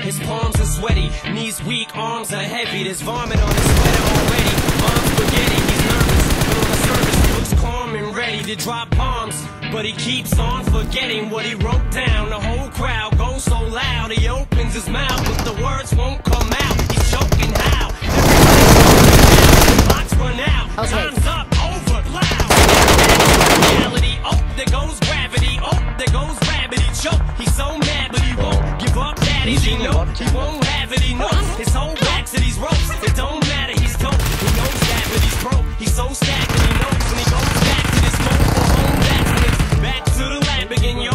His palms are sweaty, knees weak, arms are heavy. There's vomit on his sweater already. Mom's spaghetti, he's nervous, but on the surface he looks calm and ready to drop bombs. But he keeps on forgetting what he wrote down. The whole crowd goes so loud, he opens his mouth, but the words won't come out. He's choking how? Everybody's clocks run out. Time's up, over, loud. Reality, oh, there goes gravity. Oh, there goes gravity. Choke, he's so mad, but he won't give up. Daddy, he know he won't have it. He knows his whole back to these ropes. It don't matter, he's dope. He knows that, but he's broke. He's so stagnant, he knows when he goes back to this mobile home. That's when it's back to the lab again, yo.